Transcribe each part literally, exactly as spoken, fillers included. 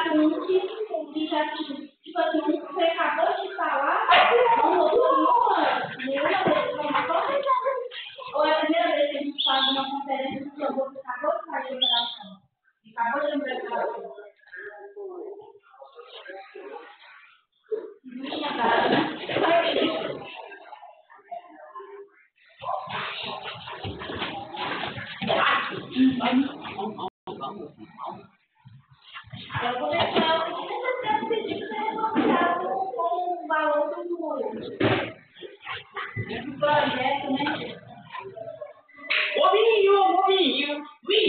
com um que, que já, tipo, tipo assim, um que você acabou de falar, não ouviu nenhuma, nenhuma vez de informação? Ou é a primeira vez que a gente faz uma conferência que o seu avô acabou de fazer a operação? Acabou de lembrar a operação? Não tinha dado, né? Eu vou deixar o que você deve pedir para negociar com o valor do, do projeto, né? Movinho, movinho, ui!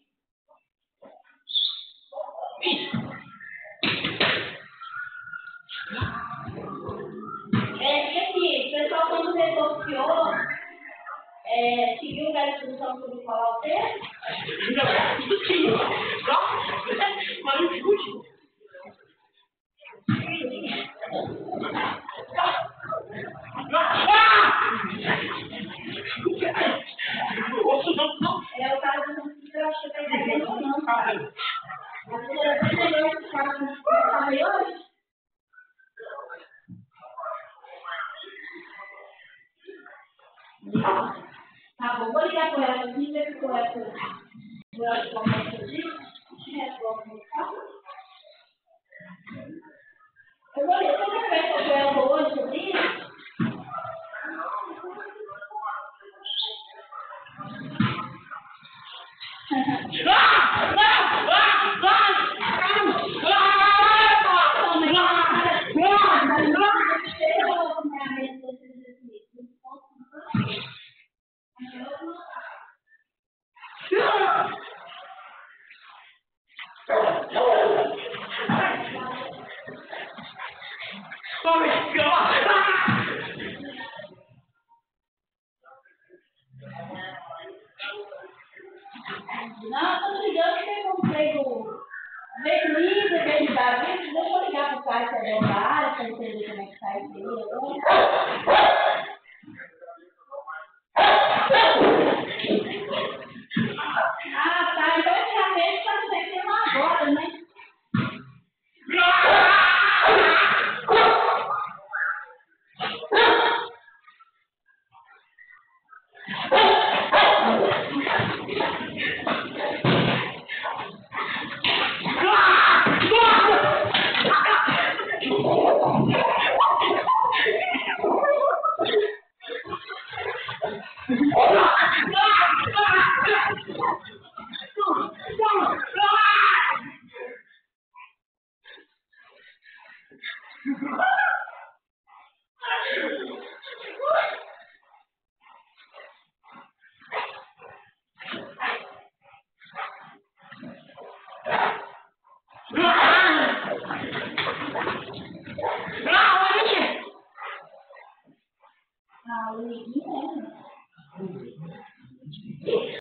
Ui! É que aqui, o pessoal quando negociou, é, seguiu a instrução sobre qual é o texto? Tudo sim. Mas não discute. É o cara do eu acho que vai entender não. A senhora vai entender o que o cara do falei hoje? Tá bom, vou ligar para ela aqui, ver se eu essa durante o momento disso. Eu vou ler, você quer conversar com ela hoje sobre isso? Oh my God! Não, estou ligando que eu comprei o verniz, verniz da vida. Deixa eu ligar para o cara que é da área para entender como é que está isso aí. Ah, tá. Então esse rapaz está acontecendo agora, né? Ah, o neguinho, né?